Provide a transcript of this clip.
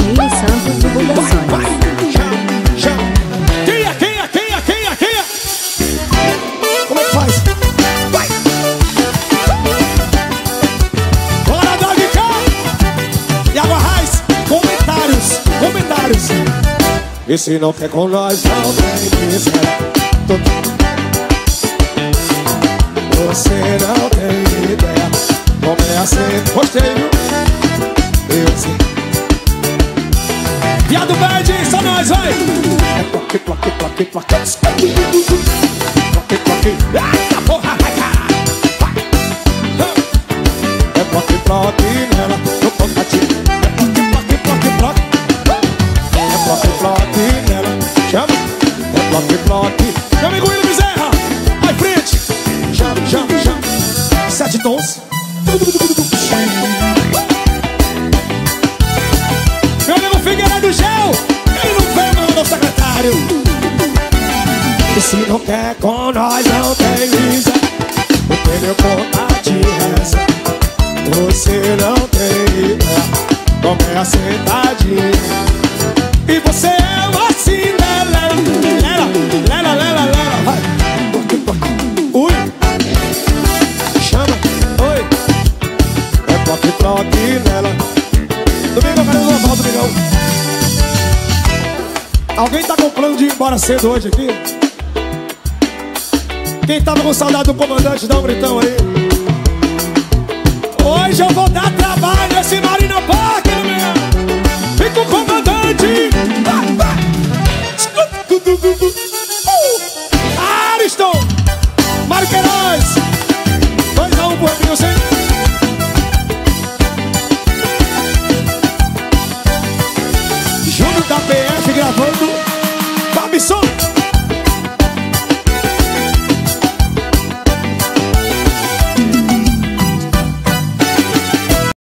Rio Santos Divulgações. Quem? Como é que faz? Vai! Bora, Dog K! E água raiz, comentários. E se não quer com nós, não tem que ser. Você não tem ideia como é assim. Gostei, viu? Eu sei. Viado Bad, só nós, vai! É plaque. Plaque. Eita porra, vai! É plaque nela, no contatinho. É plaque. É plaque nela, chama. É plaque. Meu amigo William Bezerra, vai frente. Chama. 7 tons. Meu amigo Figueiredo Gel, ele não vem, não, meu secretário. E se não quer com nós, não tem visa. Porque meu contato reza. Você não tem ideia como é a sentadinha. E você é uma cinderela. Lela. Vai. Ui. Chama. Oi. É plaque nela. Domingo, cadê o Oswaldo, Domingão? Alguém tá com plano de ir embora cedo hoje aqui? Quem tava com saudade do comandante, dá um gritão aí. Hoje eu vou dar trabalho nesse Marina Park, meu. Vem com o comandante. Ariston, Mário Queiroz. 2-1 pro Emilson, hein? Júnior da PF gravando